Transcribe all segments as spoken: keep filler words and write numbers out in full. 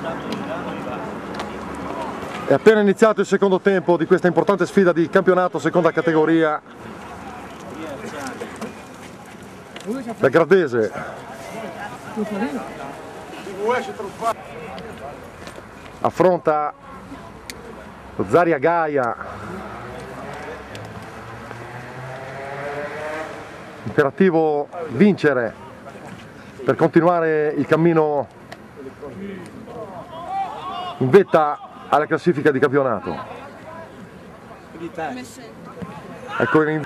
È appena iniziato il secondo tempo di questa importante sfida di campionato seconda categoria. La Gradese affronta lo Zaria Gaia. Imperativo vincere per continuare il cammino in vetta alla classifica di campionato. Ecco, in...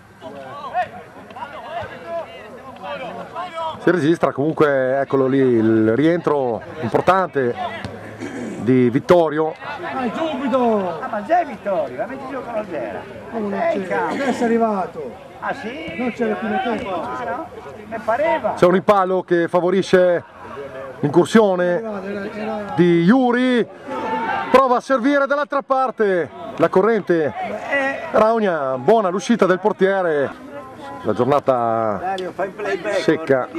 si registra comunque, eccolo lì, il rientro importante di Vittorio. Dai, subito! Ah, ma già è Vittorio, la metti giù con lo zero. Adesso è arrivato. Ah sì? Non c'era più tempo. Ah, no? Mi pareva. C'è un rimpallo che favorisce l'incursione di Yuri. Prova a servire dall'altra parte. La corrente Raunia, buona l'uscita del portiere. La giornata Dario, fai playback, secca,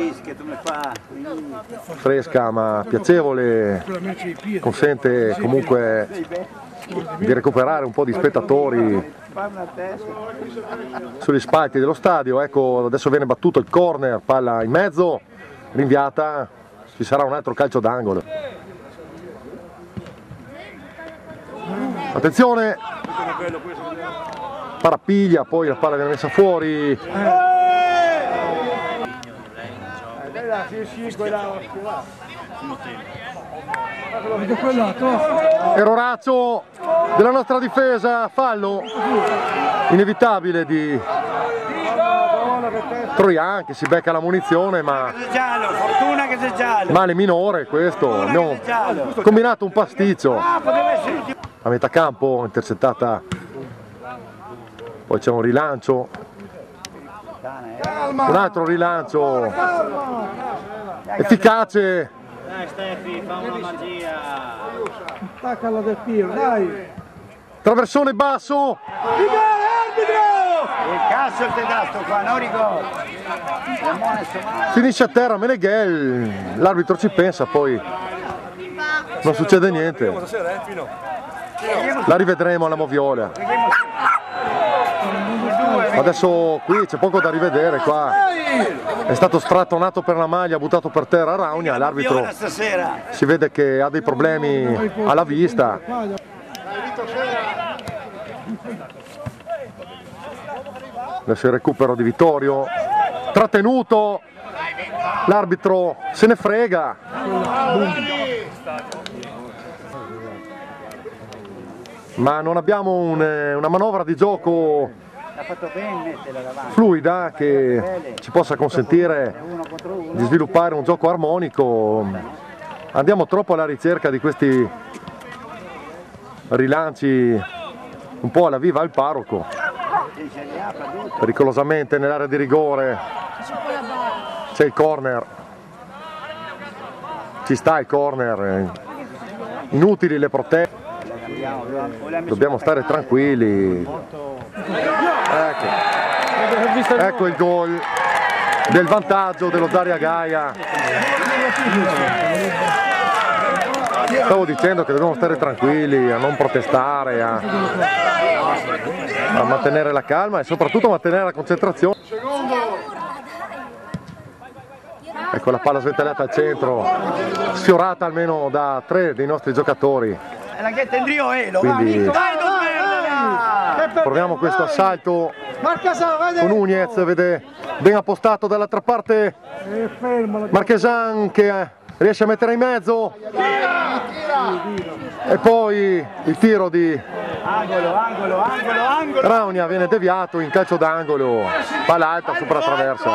fresca ma piacevole, consente comunque di recuperare un po' di spettatori sugli spalti dello stadio. Ecco, adesso viene battuto il corner, palla in mezzo, rinviata, ci sarà un altro calcio d'angolo. Attenzione, parapiglia, poi la palla viene messa fuori. Errorazzo della nostra difesa, fallo inevitabile di Troian che si becca la munizione, ma fortuna che sei giallo. male minore questo. Abbiamo combinato un pasticcio. A metà campo intercettata, poi c'è un rilancio, un altro rilancio efficace. Dai Stefi, fa una magia. Attaccala del Piro, dai. Traversone basso. Il cazzo il tedastro qua, non rigore. Finisce a terra Meneghel, l'arbitro ci pensa, poi non succede niente. La rivedremo alla Moviola. Adesso qui c'è poco da rivedere, qua è stato strattonato per la maglia, buttato per terra Raunia, l'arbitro si vede che ha dei problemi alla vista. Adesso il recupero di Vittorio, trattenuto, l'arbitro se ne frega. Ma non abbiamo un, una manovra di gioco fluida che ci possa consentire di sviluppare un gioco armonico. Andiamo troppo alla ricerca di questi rilanci un po' alla viva al parroco. Pericolosamente nell'area di rigore c'è il corner, ci sta il corner, inutili le proteste. Dobbiamo stare tranquilli. Ecco, ecco il gol del vantaggio dello Zaria Gaia. Stavo dicendo che dobbiamo stare tranquilli, a non protestare, a, a mantenere la calma e soprattutto mantenere la concentrazione. Ecco la palla sventellata al centro, sfiorata almeno da tre dei nostri giocatori. Quindi proviamo questo assalto con Nunez, vede ben appostato dall'altra parte Marchesan che riesce a mettere in mezzo e poi il tiro di Raunia viene deviato in calcio d'angolo, palla alta sopra la traversa.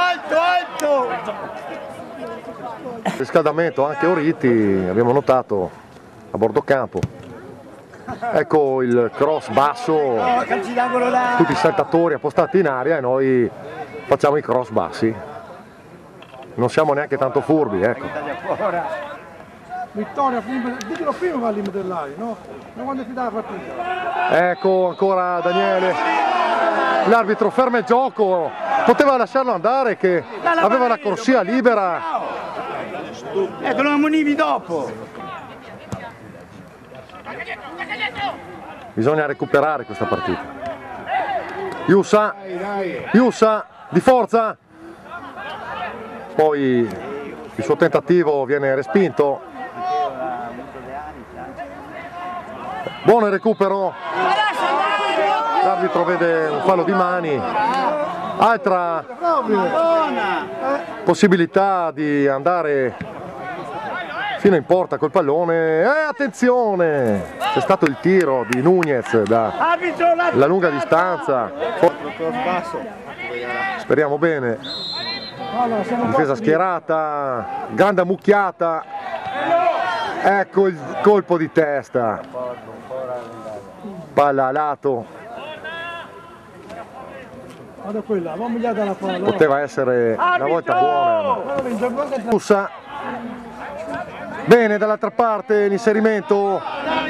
Riscaldamento anche Oriti, abbiamo notato a bordo campo. Ecco il cross basso, tutti i saltatori appostati in aria e noi facciamo i cross bassi. Non siamo neanche tanto furbi, ecco. Vittoria, ditelo prima al limite dell'aria, no? Non quando ti dà la partita. Ecco ancora Daniele. L'arbitro ferma il gioco, poteva lasciarlo andare che aveva la corsia libera. Eh, te lo ammonivi dopo. Bisogna recuperare questa partita. Iussa, Iussa di forza, poi il suo tentativo viene respinto. Buon il recupero, l'arbitro vede un fallo di mani. Altra possibilità di andare fino in porta col pallone. E attenzione, c'è stato il tiro di Nunez da la lunga distanza. Speriamo bene. Difesa schierata, grande ammucchiata. Ecco il colpo di testa. Palla a lato. Vado quella, vamos la palla. Poteva essere una volta buona. Ussa. Bene dall'altra parte l'inserimento.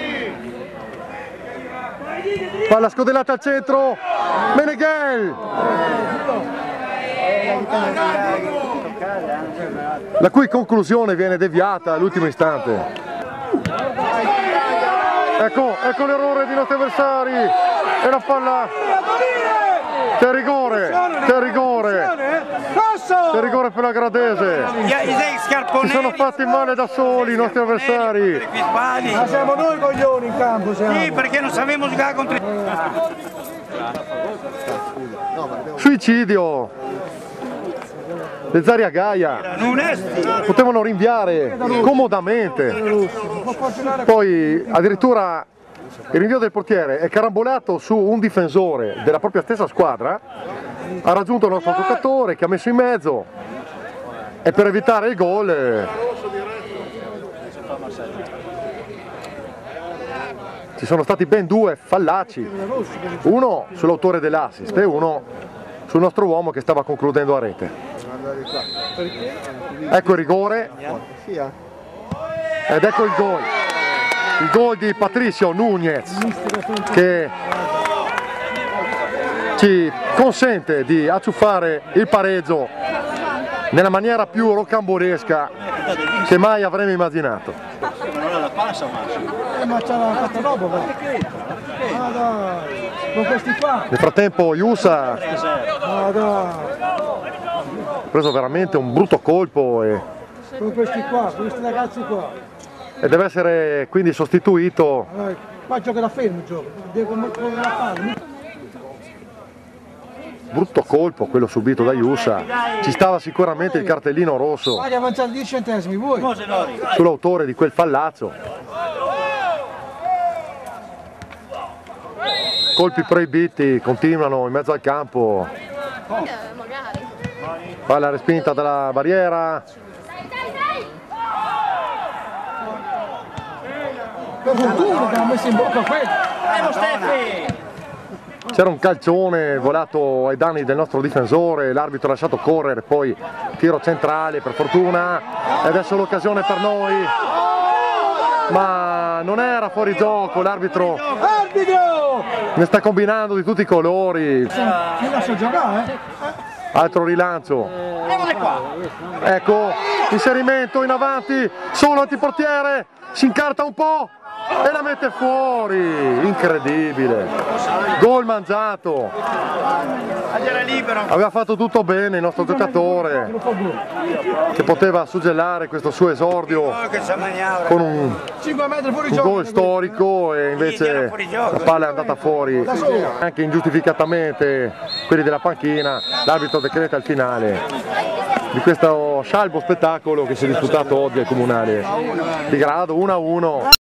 Palla scodellata al centro. Meneghel. La cui conclusione viene deviata all'ultimo istante. Ecco, ecco l'errore di nostri avversari. E la palla. C'è rigore, c'è rigore, c'è rigore per la Gradese. Si sono fatti male da soli i nostri avversari. Ma siamo noi coglioni in campo, siamo. Sì, perché non sapevamo giocare contro. Suicidio. Le Zaria Gaia potevano rinviare comodamente. Poi addirittura il rinvio del portiere è carambolato su un difensore della propria stessa squadra, ha raggiunto il nostro giocatore che ha messo in mezzo e per evitare il gol eh, ci sono stati ben due fallacci, uno sull'autore dell'assist e uno sul nostro uomo che stava concludendo a rete. Ecco il rigore ed ecco il gol. Il gol di Patricio Nunez che ci consente di acciuffare il pareggio nella maniera più rocambolesca che mai avremmo immaginato. Eh, ma c'era fatto dopo, ma dai, con questi qua. Nel frattempo Iussa Ma dai, ha preso veramente un brutto colpo e, con questi qua, con questi ragazzi qua. e deve essere quindi sostituito. Dai, qua gioca da fermo, gioca. Devo muovere la palla. Brutto colpo quello subito da Iussa. Ci stava sicuramente il cartellino rosso Vai avanzare dieci centesimi, vuoi? sull'autore di quel fallazzo. Colpi proibiti continuano in mezzo al campo. Palla respinta dalla barriera. Per fortuna che ha messo in bocca quello. C'era un calcione volato ai danni del nostro difensore, l'arbitro ha lasciato correre, poi tiro centrale per fortuna e adesso l'occasione per noi, ma non era fuori gioco, l'arbitro Arbitro! ne sta combinando di tutti i colori. Mi lascia giocare, eh? Altro rilancio, ecco inserimento in avanti, solo antiportiere, si incarta un po' e la mette fuori, incredibile, gol mangiato. Aveva fatto tutto bene il nostro giocatore che poteva suggellare questo suo esordio con un, cinque metri fuori un gioco. gol storico e invece la palla è andata fuori anche ingiustificatamente. Quelli della panchina, l'arbitro decreta il finale di questo scialbo spettacolo che si è disputato oggi al Comunale di Grado uno a uno.